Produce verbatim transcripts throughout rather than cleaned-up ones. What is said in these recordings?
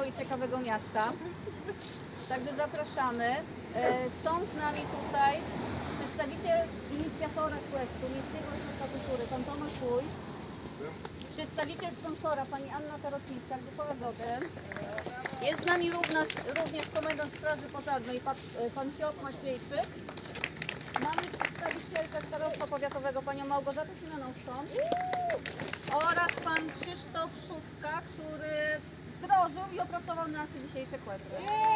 i ciekawego miasta. Także zapraszamy. Są z nami tutaj przedstawiciel inicjatora questu, Miejskiego Ośrodka Kultury, pan Tomasz Uj. Przedstawiciel sponsora, pani Anna Tarocińska, Grupa Azoty. Jest z nami również, również komendant Straży Pożarnej, pan, pan Piotr Maciejczyk. Mamy przedstawicielkę Starostwa Powiatowego, panią Małgorzatę Siemianowską. Oraz pan Krzysztof Szóstka, który wdrożył i opracował nasze dzisiejsze questy.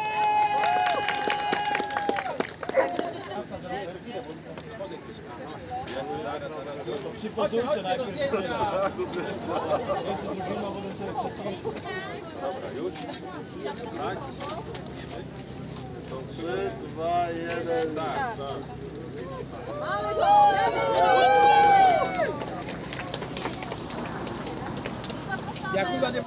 Pozwólcie najpierw. Dobra, już? Tak? To trzy, dwa, jeden. Tak, tak. Mamy go! Jakuba nie...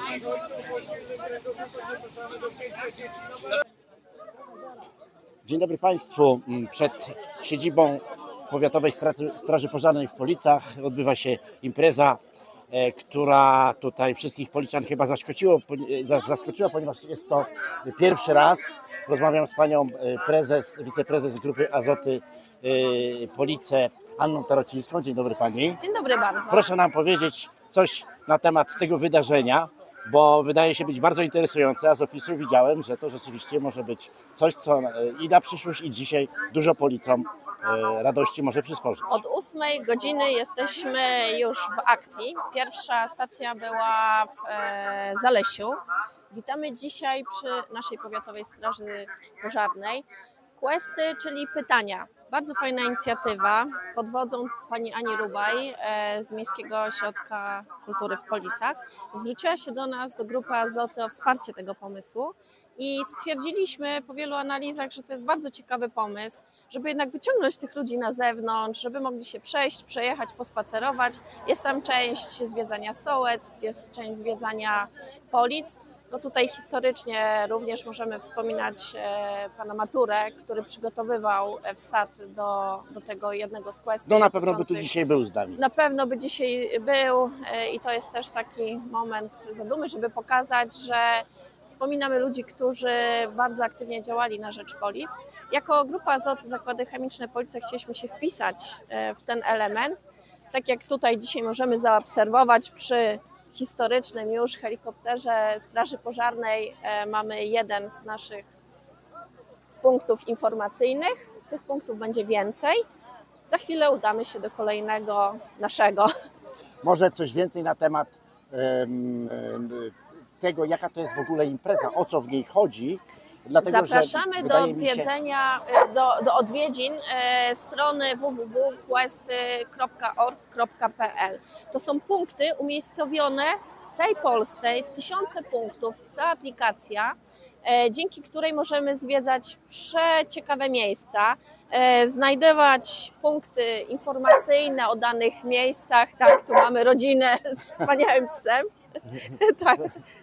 Dzień dobry Państwu. Przed siedzibą Powiatowej Straży Pożarnej w Policach odbywa się impreza, która tutaj wszystkich policzan chyba zaskoczyło, zaskoczyła, ponieważ jest to pierwszy raz. Rozmawiam z panią prezes, wiceprezes Grupy Azoty Police Anną Tarocińską. Dzień dobry pani. Dzień dobry bardzo. Proszę nam powiedzieć coś na temat tego wydarzenia, bo wydaje się być bardzo interesujące, a z opisu widziałem, że to rzeczywiście może być coś, co i na przyszłość, i dzisiaj dużo policjom radości może przysporzyć. Od ósmej godziny jesteśmy już w akcji. Pierwsza stacja była w e, Zalesiu. Witamy dzisiaj przy naszej Powiatowej Straży Pożarnej. Questy, czyli pytania. Bardzo fajna inicjatywa pod wodzą pani Ani Rubaj e, z Miejskiego Ośrodka Kultury w Policach. Zwróciła się do nas, do Grupy Azoty, o wsparcie tego pomysłu i stwierdziliśmy po wielu analizach, że to jest bardzo ciekawy pomysł, żeby jednak wyciągnąć tych ludzi na zewnątrz, żeby mogli się przejść, przejechać, pospacerować. Jest tam część zwiedzania sołectw, jest część zwiedzania Polic. No tutaj historycznie również możemy wspominać e, pana Maturę, który przygotowywał wsad do, do tego jednego z questów. No na pewno by tu dzisiaj był z nami. Na pewno by dzisiaj był e, i to jest też taki moment zadumy, żeby pokazać, że wspominamy ludzi, którzy bardzo aktywnie działali na rzecz Polic. Jako Grupa Azoty Zakłady Chemiczne Police chcieliśmy się wpisać e, w ten element. Tak jak tutaj dzisiaj możemy zaobserwować przy historycznym już helikopterze Straży Pożarnej e, mamy jeden z naszych z punktów informacyjnych. Tych punktów będzie więcej. Za chwilę udamy się do kolejnego naszego. Może coś więcej na temat um, tego, jaka to jest w ogóle impreza, o co w niej chodzi. Dlatego, zapraszamy do odwiedzenia, się... do, do odwiedzin e, strony w w w kropka questy kropka org kropka p l. To są punkty umiejscowione w całej Polsce, jest tysiące punktów, cała aplikacja, e, dzięki której możemy zwiedzać przeciekawe miejsca, e, znajdować punkty informacyjne o danych miejscach. Tak, tu mamy rodzinę z wspaniałym psem. Tak.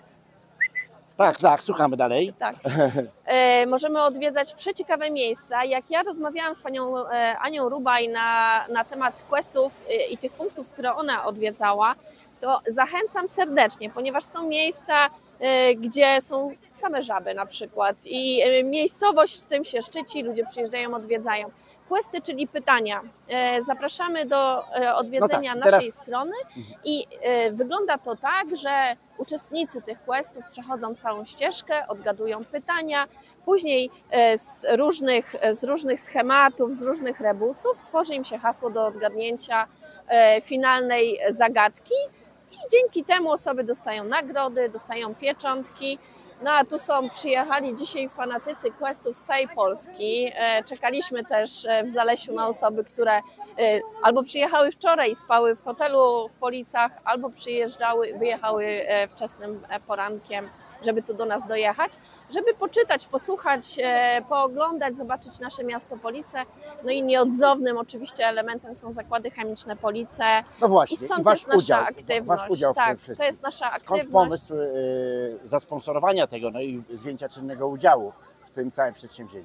Tak, tak, słuchamy dalej. Tak. E, możemy odwiedzać przeciekawe miejsca. Jak ja rozmawiałam z panią e, Anią Rubaj na, na temat questów e, i tych punktów, które ona odwiedzała, to zachęcam serdecznie, ponieważ są miejsca, e, gdzie są same żaby na przykład i e, miejscowość tym się szczyci, ludzie przyjeżdżają, odwiedzają. Questy, czyli pytania. E, zapraszamy do e, odwiedzenia no tak, naszej teraz... strony i e, wygląda to tak, że uczestnicy tych questów przechodzą całą ścieżkę, odgadują pytania, później e, z, różnych, z różnych schematów, z różnych rebusów tworzy im się hasło do odgadnięcia e, finalnej zagadki i dzięki temu osoby dostają nagrody, dostają pieczątki. No a tu są, przyjechali dzisiaj fanatycy questów z całej Polski. Czekaliśmy też w Zalesiu na osoby, które albo przyjechały wczoraj i spały w hotelu w Policach, albo przyjeżdżały, wyjechały wczesnym porankiem, żeby tu do nas dojechać, żeby poczytać, posłuchać, pooglądać, zobaczyć nasze miasto Police. No i nieodzownym oczywiście elementem są zakłady chemiczne Police. No właśnie, i stąd i wasz jest nasza udział, aktywność. Wasz udział w tak, tym wszystkim. to jest nasza Skąd aktywność. pomysł y, zasponsorowania tego, no i wzięcia czynnego udziału w tym całym przedsięwzięciu?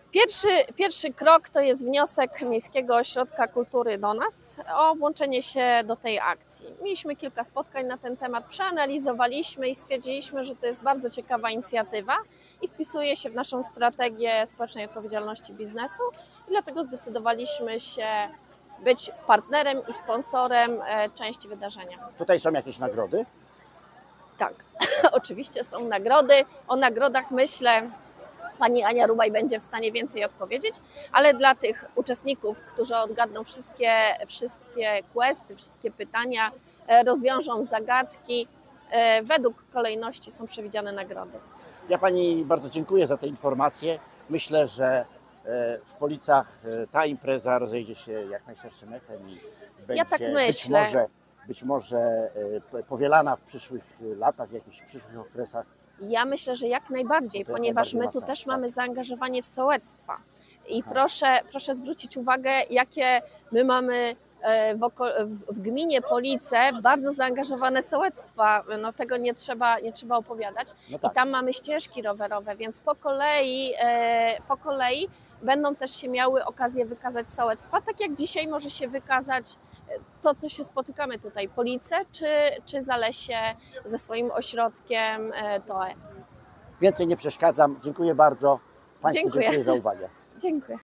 Pierwszy, pierwszy krok to jest wniosek Miejskiego Ośrodka Kultury do nas o włączenie się do tej akcji. Mieliśmy kilka spotkań na ten temat, przeanalizowaliśmy i stwierdziliśmy, że to jest bardzo ciekawa inicjatywa i wpisuje się w naszą strategię społecznej odpowiedzialności biznesu i dlatego zdecydowaliśmy się być partnerem i sponsorem części wydarzenia. Tutaj są jakieś nagrody? Tak, oczywiście są nagrody. O nagrodach myślę, pani Ania Rubaj będzie w stanie więcej odpowiedzieć, ale dla tych uczestników, którzy odgadną wszystkie, wszystkie questy, wszystkie pytania, rozwiążą zagadki, według kolejności są przewidziane nagrody. Ja Pani bardzo dziękuję za te informacje. Myślę, że w Policach ta impreza rozejdzie się jak najszerszym echem i będzie Ja tak być myślę. może, być może powielana w przyszłych latach, w jakichś przyszłych okresach. Ja myślę, że jak najbardziej, To jak ponieważ najbardziej my ma tu sens, też tak. mamy zaangażowanie w sołectwa. I proszę, proszę zwrócić uwagę, jakie my mamy w, oko- w gminie Police bardzo zaangażowane sołectwa. No, tego nie trzeba, nie trzeba opowiadać. No tak. I tam mamy ścieżki rowerowe, więc po kolei, e, po kolei będą też się miały okazję wykazać sołectwa, tak jak dzisiaj może się wykazać to, co się spotykamy tutaj, Police czy, czy Zalesie ze swoim ośrodkiem e, T O E. Więcej nie przeszkadzam. Dziękuję bardzo. Państwu Dziękuję. dziękuję za uwagę. Dziękuję.